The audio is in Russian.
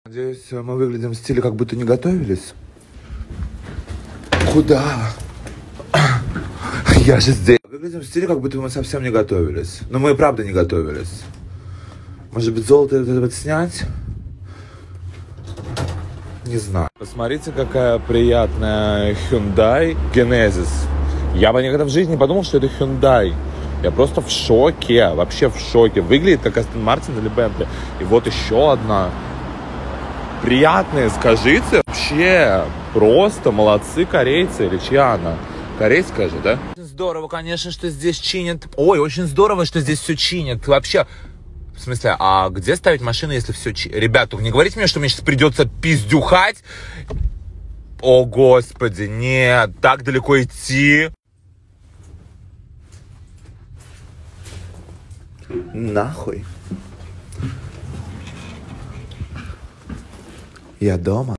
Надеюсь, мы выглядим в стиле, как будто не готовились. Куда? Я же здесь. Выглядим в стиле, как будто мы совсем не готовились. Но мы и правда не готовились. Может быть, золото это вот снять? Не знаю. Посмотрите, какая приятная Hyundai Genesis. Я бы никогда в жизни не подумал, что это Hyundai. Я просто в шоке, вообще в шоке. Выглядит как Aston Martin или Bentley. И вот еще одна. Приятная, скажите. Вообще, просто молодцы корейцы. Или чья она? Корейская же, да? Здорово, конечно, что здесь чинят. Ой, очень здорово, что здесь все чинят. Вообще, в смысле, а где ставить машины, если все чинят? Ребята, не говорите мне, что мне сейчас придется пиздюхать. О, господи, нет, так далеко идти. Нахуй. Я дома.